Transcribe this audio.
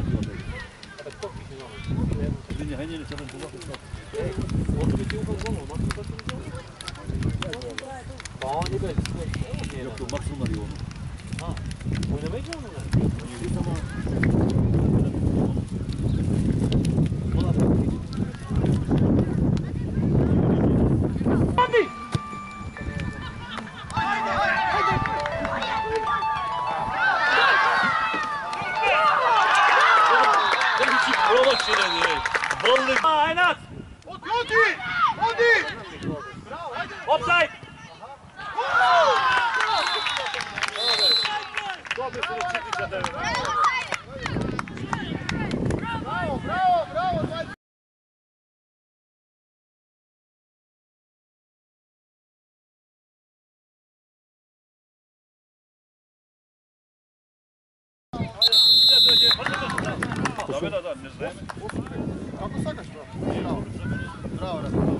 Linja Hänjeni se on tullut. Joku maksunnari on. Oynamayacak mı? Aynat! Offside! Bravo, da, ne znam. Kako sakaš, bravo? Bravo, bravo.